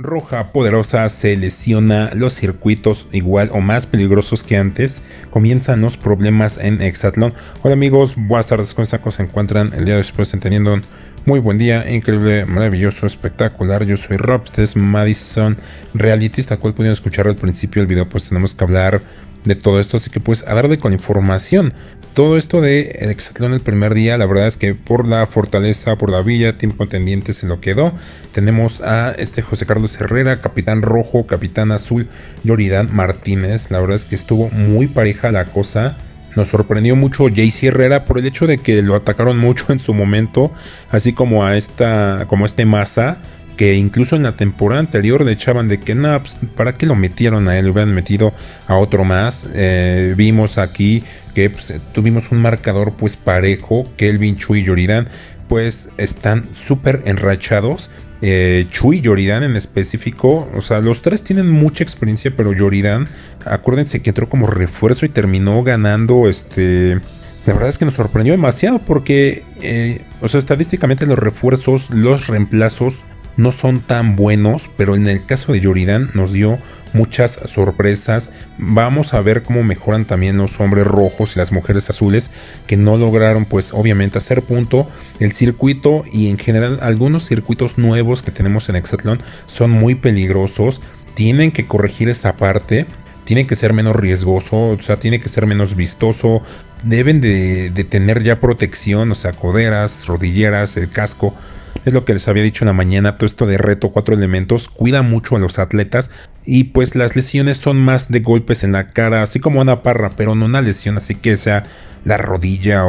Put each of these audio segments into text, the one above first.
Roja poderosa se lesiona, los circuitos igual o más peligrosos que antes, comienzan los problemas en Hexatlón. Hola amigos, buenas tardes, ¿cómo se encuentran? El día de hoy espero estén teniendo un muy buen día, increíble, maravilloso, espectacular. Yo soy Rob, este es Madison Reality, tal cual pudieron escuchar al principio del video, pues tenemos que hablar de todo esto, así que pues a darle con información. Todo esto de Hexatlón el primer día, la verdad es que por la fortaleza, por la villa, Team Contendiente se lo quedó. Tenemos a José Carlos Herrera, Capitán Rojo, Capitán Azul, Yoridán Martínez. La verdad es que estuvo muy pareja la cosa. Nos sorprendió mucho JC Herrera por el hecho de que lo atacaron mucho en su momento, así como a Massa, que incluso en la temporada anterior le echaban de que no, pues, ¿para qué lo metieron a él? Le hubieran metido a otro más. Vimos aquí que pues, tuvimos un marcador pues parejo. Kelvin, Chuy y Yoridán pues están súper enrachados. Chuy y Yoridán en específico, o sea, los tres tienen mucha experiencia, pero Yoridán, acuérdense que entró como refuerzo y terminó ganando La verdad es que nos sorprendió demasiado porque, o sea, estadísticamente los refuerzos, los reemplazos no son tan buenos, pero en el caso de Yoridán nos dio muchas sorpresas. Vamos a ver cómo mejoran también los hombres rojos y las mujeres azules, que no lograron pues obviamente hacer punto. El circuito y en general algunos circuitos nuevos que tenemos en Hexatlón son muy peligrosos. Tienen que corregir esa parte. Tiene que ser menos riesgoso, o sea, tiene que ser menos vistoso. Deben de tener ya protección, o sea, coderas, rodilleras, el casco. Es lo que les había dicho en la mañana, todo esto de reto 4 elementos cuida mucho a los atletas y pues las lesiones son más de golpes en la cara, así como una parra, pero no una lesión así que sea la rodilla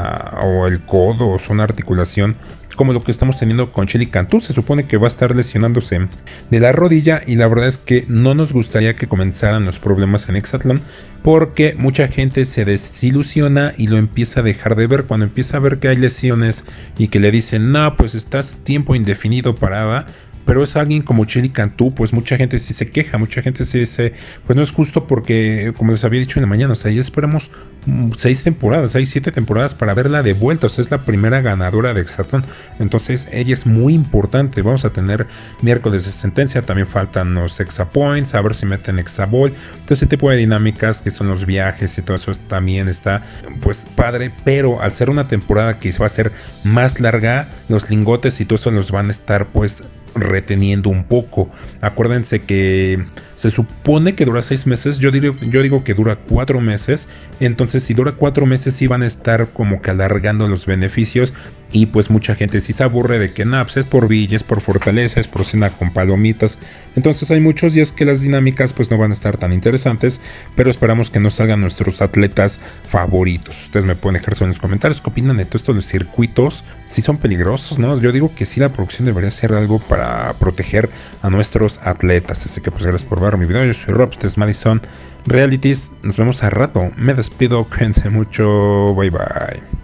o el codo o una articulación como lo que estamos teniendo con Shelly Cantu. Se supone que va a estar lesionándose de la rodilla y la verdad es que no nos gustaría que comenzaran los problemas en Hexatlón porque mucha gente se desilusiona y lo empieza a dejar de ver cuando empieza a ver que hay lesiones y que le dicen no, pues estás tiempo indefinido parada. Pero es alguien como Shelly Cantu, pues mucha gente sí se queja, mucha gente sí dice, pues no es justo porque, como les había dicho en la mañana, o sea, ya esperamos 6 temporadas, 7 temporadas para verla de vuelta, o sea, es la primera ganadora de Hexatlón, entonces ella es muy importante. Vamos a tener miércoles de sentencia, también faltan los Hexa Points, a ver si meten Hexaball, todo ese tipo de dinámicas que son los viajes y todo eso también está, pues padre, pero al ser una temporada que va a ser más larga, los lingotes y todo eso los van a estar pues reteniendo un poco. Acuérdense que se supone que dura 6 meses, yo digo que dura 4 meses, entonces si dura 4 meses sí van a estar como que alargando los beneficios y pues mucha gente sí se aburre de que pues es por villa, es por fortaleza, es por cena con palomitas, entonces hay muchos días que las dinámicas pues no van a estar tan interesantes, pero esperamos que nos salgan nuestros atletas favoritos. Ustedes me pueden dejar en los comentarios qué opinan de todo esto de los circuitos, si son peligrosos, ¿no? Yo digo que sí, la producción debería hacer algo para proteger a nuestros atletas, así que pues gracias por ver mi video. Yo soy Rob, este es Madison Realities, nos vemos al rato, me despido, cuídense mucho, bye bye.